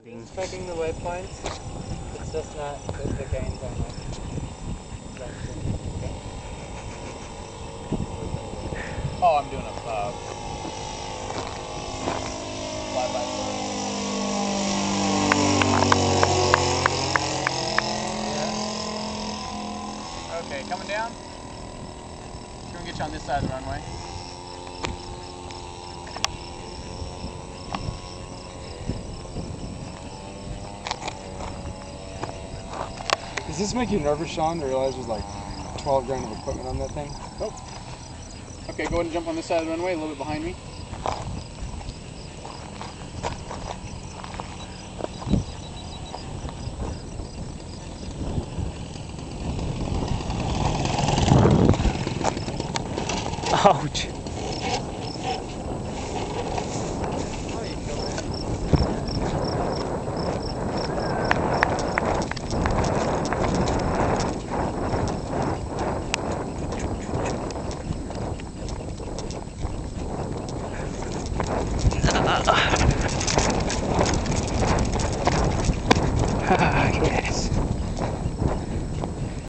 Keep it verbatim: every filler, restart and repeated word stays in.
Checking the waypoints. It's just not the, the gains on like that thing. Okay. Oh, I'm doing a uh, fly-by. Yeah. Okay, coming down. We're gonna get you on this side of the runway. Does this make you nervous, Sean, to realize there's like twelve grand of equipment on that thing? Oh. Okay, go ahead and jump on this side of the runway, a little bit behind me. Ouch.